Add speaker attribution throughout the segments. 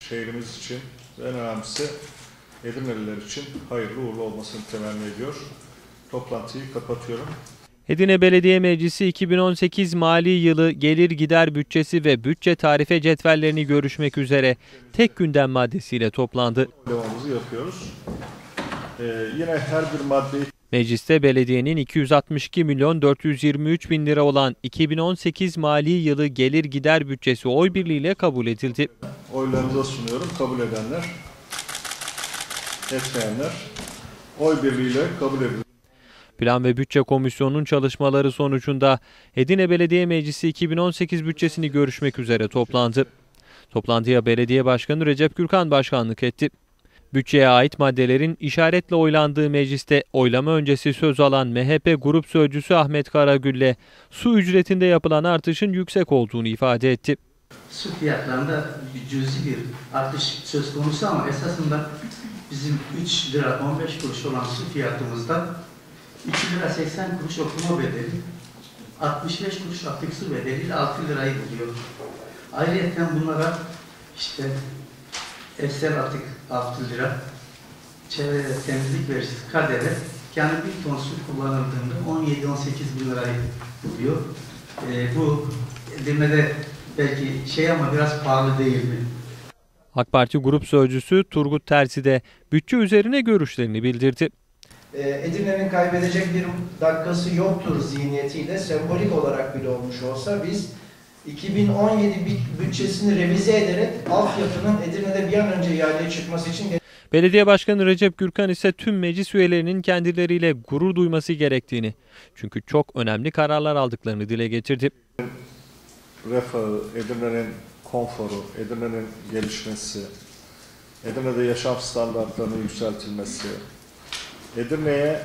Speaker 1: Şehrimiz için ve en önemlisi Edirneliler için hayırlı uğurlu olmasını temenni ediyor. Toplantıyı kapatıyorum.
Speaker 2: Edirne Belediye Meclisi 2018 mali yılı gelir gider bütçesi ve bütçe tarife cetvellerini görüşmek üzere tek gündem maddesiyle toplandı.
Speaker 1: Devamımızı yapıyoruz. Yine her bir maddeyi
Speaker 2: Mecliste belediyenin 262 milyon 423 bin lira olan 2018 mali yılı gelir gider bütçesi oy birliğiyle kabul edildi.
Speaker 1: oylarınıza sunuyorum. Kabul edenler, etmeyenler oy birliğiyle kabul edildi.
Speaker 2: Plan ve Bütçe Komisyonu'nun çalışmaları sonucunda Edirne Belediye Meclisi 2018 bütçesini görüşmek üzere toplandı. Toplantıya Belediye Başkanı Recep Gürkan başkanlık etti. Bütçeye ait maddelerin işaretle oylandığı mecliste oylama öncesi söz alan MHP Grup Sözcüsü Ahmet Karagülle, su ücretinde yapılan artışın yüksek olduğunu ifade etti.
Speaker 3: Su fiyatlarında cüzi bir artış söz konusu ama esasında bizim 3 lira 15 kuruş olan su fiyatımızda 2 lira 80 kuruş okuma bedeli, 65 kuruş atık su bedeliyle 6 lirayı buluyor. Ayrıca bunlara işte evsel atık 6 lira, çevre temizlik vergisi kadere yani bir ton su kullanıldığında 17-18 bin lirayı buluyor. Bu Edirne'de belki ama biraz pahalı değil mi?
Speaker 2: AK Parti Grup Sözcüsü Turgut Terzi de bütçe üzerine görüşlerini bildirdi.
Speaker 4: Edirne'nin kaybedecek bir dakikası yoktur zihniyetiyle sembolik olarak bile olmuş olsa biz 2017 bütçesini revize ederek altyapının Edirne'de bir an önce ihaleye çıkması için...
Speaker 2: Belediye Başkanı Recep Gürkan ise tüm meclis üyelerinin kendileriyle gurur duyması gerektiğini, çünkü çok önemli kararlar aldıklarını dile getirdi.
Speaker 1: Refahı, Edirne'nin konforu, Edirne'nin gelişmesi, Edirne'de yaşam standartlarının yükseltilmesi, Edirne'ye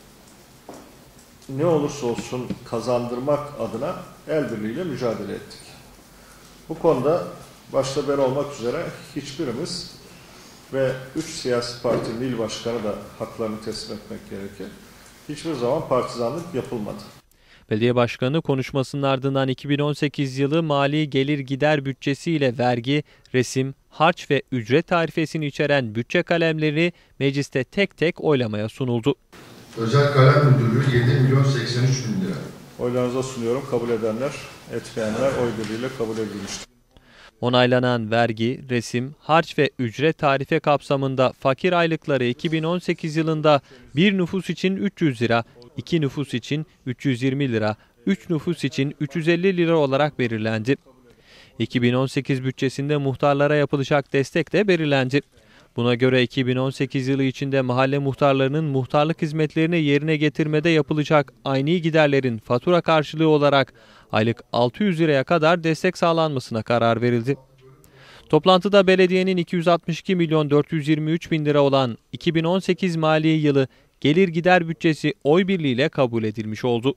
Speaker 1: ne olursa olsun kazandırmak adına el birliğiyle mücadele ettik. Bu konuda başta ben olmak üzere hiçbirimiz ve 3 siyasi partinin il başkanı da haklarını teslim etmek gerekir. Hiçbir zaman partizanlık yapılmadı.
Speaker 2: Belediye Başkanı konuşmasının ardından 2018 yılı mali gelir gider bütçesi ile vergi, resim, harç ve ücret tarifesini içeren bütçe kalemleri mecliste tek tek oylamaya sunuldu.
Speaker 5: Özel Kalem Müdürlüğü 7 milyon 83 bin lira.
Speaker 1: Oylarınıza sunuyorum. Kabul edenler, etmeyenler oy birliğiyle kabul edilmiştir.
Speaker 2: Onaylanan vergi, resim, harç ve ücret tarife kapsamında fakir aylıkları 2018 yılında bir nüfus için 300 lira, 2 nüfus için 320 lira, 3 nüfus için 350 lira olarak belirlendi. 2018 bütçesinde muhtarlara yapılacak destek de belirlendi. Buna göre 2018 yılı içinde mahalle muhtarlarının muhtarlık hizmetlerini yerine getirmede yapılacak ayni giderlerin fatura karşılığı olarak aylık 600 liraya kadar destek sağlanmasına karar verildi. Toplantıda belediyenin 262 milyon 423 bin lira olan 2018 mali yılı gelir gider bütçesi oy birliğiyle kabul edilmiş oldu.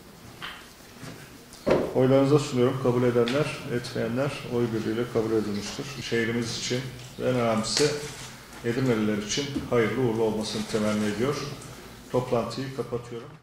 Speaker 1: Oylarınıza sunuyorum. Kabul edenler, etmeyenler oy birliğiyle kabul edilmiştir. Şehrimiz için ve en önemlisi Edirneliler için hayırlı uğurlu olmasını temenni ediyor. Toplantıyı kapatıyorum.